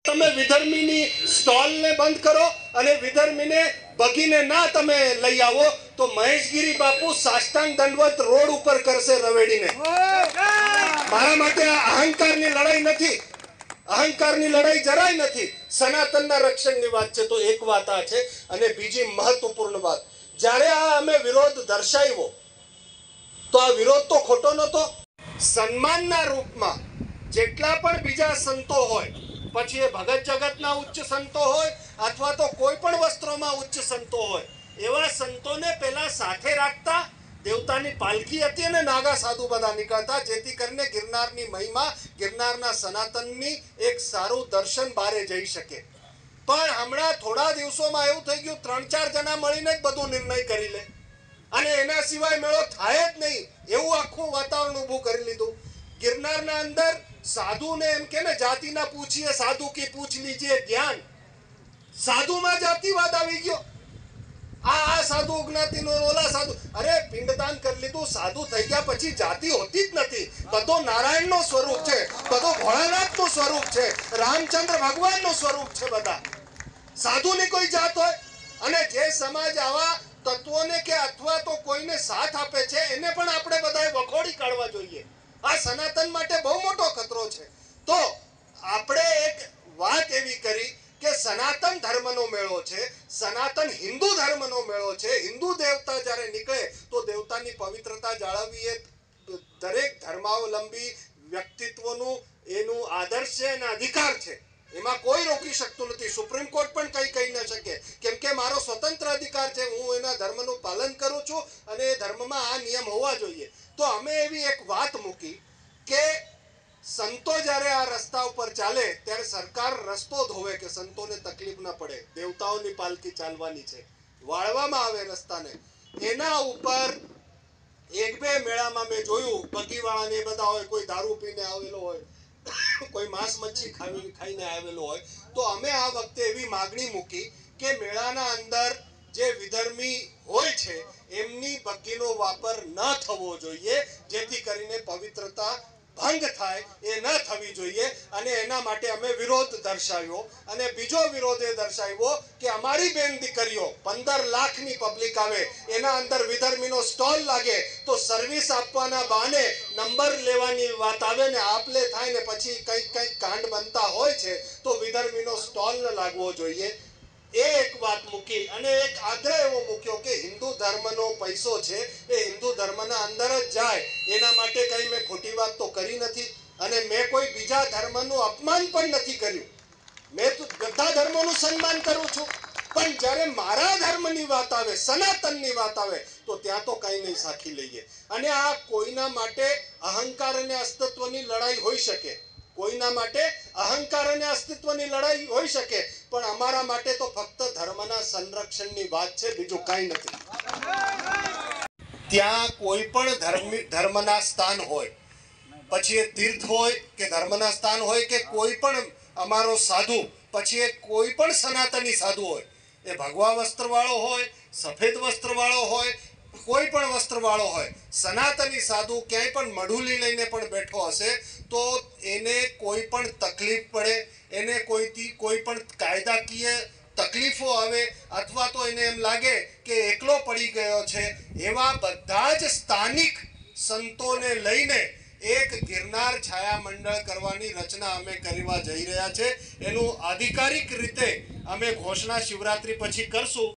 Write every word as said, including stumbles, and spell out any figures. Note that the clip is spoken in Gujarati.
તમે વિધર્મીની સ્ટોલને બંધ કરો અને વિધર્મીને બગીને ના તમે લઈ આવો તો મહેશગીરી બાપુ સાષ્ટાંગ દંડવત રોડ ઉપર કરશે રવેડીને. મારા માટે આ અહંકારની લડાઈ નથી, અહંકારની લડાઈ જરાય નથી, સનાતનના રક્ષણની વાત છે. તો એક વાત આ છે. અને બીજી મહત્વપૂર્ણ વાત, જ્યારે આ અમે વિરોધ દર્શાવ્યો તો આ વિરોધ તો ખોટો નહોતો. સન્માનના રૂપમાં જેટલા પણ બીજા સંતો હોય, પછી એ ભગત જગતના ઉચ્ચ સંતો હોય અથવા તો કોઈ પણ વસ્ત્રોમાં ઉચ્ચ સંતો હોય, એવા સંતોને પેલા સાથે રાખતા. દેવતાની પાલખી હતી અને નાગા સાધુ બધા નીકળતા, જેથી કરીને ગિરનારની મહિમા, ગિરનારના સનાતનની એક સારું દર્શન બારે જઈ શકે. પણ હમણાં થોડા દિવસોમાં એવું થઈ ગયું, ત્રણ ચાર જણા મળીને જ બધું નિર્ણય કરી લે અને એના સિવાય મેળો થાય જ નહીં એવું આખું વાતાવરણ ઊભું કરી લીધું. ગિરનારના અંદર સાધુને એમ કે ને જાતિના પૂછીએ સાધુ કી પૂછ લીજીએ જ્ઞાન, સાધુમાં જાતિવાદ આવી ગયો. આ આ સાધુ જ્ઞાતિનો ઓલા સાધુ, અરે પિંડદાન કરી લીધું, સાધુ થઈ ગયા પછી જાતિ હોતી જ નથી. બધો નારાયણનો સ્વરૂપ છે, બધો ભોળાનાથનું સ્વરૂપ છે, રામચંદ્ર ભગવાનનું સ્વરૂપ છે. બધા સાધુની કોઈ જાત હોય? અને જે સમાજ આવા તત્વોને કે અથવા તો કોઈને સાથ આપે છે એને પણ આપણે બધાએ વખોડી કાઢવા જોઈએ. આ સનાતન માટે બહુ મોટો ખતરો છે. તો આપણે એક વાત એવી કરી કે સનાતન ધર્મનો મેળો છે, સનાતન હિન્દુ ધર્મનો મેળો છે. હિન્દુ દેવતા જ્યારે નીકળે તો દેવતાની પવિત્રતા જાળવવી એ દરેક ધર્માવલંબી વ્યક્તિત્વનું એનું આદર્શ છે અને અધિકાર છે. એમાં કોઈ રોકી શકતું નથી. સુપ્રીમ કોર્ટ પણ કઈ કહી ન શકે, કેમ કે મારો સ્વતંત્ર અધિકાર છે. હું એના ધર્મનું પાલન કરું છું અને એ ધર્મમાં આ નિયમ હોવા જોઈએ. તો અમે એવી એક વાત મૂકી કે સંતો જ્યારે આ રસ્તા ઉપર ચાલે ત્યારે સરકાર રસ્તો ધોવે કે સંતોને તકલીફ ના પડે. દેવતાઓની પાલખી ચાલવાની છે, વાળવામાં આવે રસ્તાને. એના ઉપર એક બે મેળામાં મેં જોયું, બગીવાળાને એ બધા હોય, કોઈ દારૂ પીને આવેલો હોય, કોઈ માંસ મચ્છી ખાવી ખાઈને આવેલો હોય. તો અમે આ વખતે એવી માગણી મૂકી કે મેળાના અંદર જે વિધર્મી હોય છે એમની બગીનો વાપર ન થવો જોઈએ, જેથી કરીને પવિત્રતા ભંગ થાય, એ ન થવી જોઈએ. અને એના માટે અમે વિરોધ દર્શાવ્યો. અને બીજો વિરોધ એ દર્શાવ્યો કે અમારી બેન દીકરીઓ પંદર લાખની પબ્લિક આવે, એના અંદર વિધર્મીનો સ્ટોલ લાગે તો સર્વિસ આપવાના બહાને નંબર લેવાની વાત આવે ને આપલે થાય ને પછી કંઈક કંઈક કાંડ બનતા હોય છે, તો વિધર્મીનો સ્ટોલ ન લાગવો જોઈએ. એ એક વાત મૂકી અને એક આગ્રહ એવો મૂક્યો કે હિન્દુ ધર્મનો પૈસો છે એ હિન્દુ ધર્મના અંદર જ જાય. એના માટે કઈ મેં ખોટી વાત તો કરી નથી અને મેં કોઈ બીજા ધર્મનું અપમાન પણ નથી કર્યું. મેં તો બધા ધર્મોનું સન્માન કરું છું. પણ જ્યારે મારા ધર્મની વાત આવે, સનાતનની વાત આવે તો ત્યાં તો કઈ નહીં સાખી લઈએ. અને આ કોઈના માટે અહંકાર અને અસ્તિત્વની લડાઈ હોઈ શકે, કોઈના માટે અહંકાર અને અસ્તિત્વની લડાઈ હોઈ શકે, પણ અમારા માટે તો ફક્ત ધર્મના સંરક્ષણની વાત છે, બીજું કાંઈ નથી. ત્યાં કોઈ પણ ધર્મ ધર્મના સ્થાન હોય, પછી એ તીર્થ હોય કે ધર્મના સ્થાન હોય કે કોઈ પણ અમારો સાધુ, પછી એ કોઈ પણ સનાતની સાધુ હોય, એ ભગવા વસ્ત્રવાળો હોય, સફેદ વસ્ત્રવાળો હોય, કોઈ પણ વસ્ત્રવાળો હોય, સનાતની સાધુ ક્યાંય પણ મઢુલી લઈને પણ બેઠો હશે તો એને કોઈ પણ તકલીફ પડે, એને કોઈથી કોઈ પણ કાયદાકીય તકલીફો આવે અથવા તો એને એમ લાગે કે એકલો પડી ગયો છે, એવા બધા જ સ્થાનિક સંતોને લઈને એક ગિરનાર છાયા મંડળ કરવાની રચના અમે કરવા જઈ રહ્યા છે. એનું આધિકારિક રીતે અમે ઘોષણા શિવરાત્રી પછી કરશું.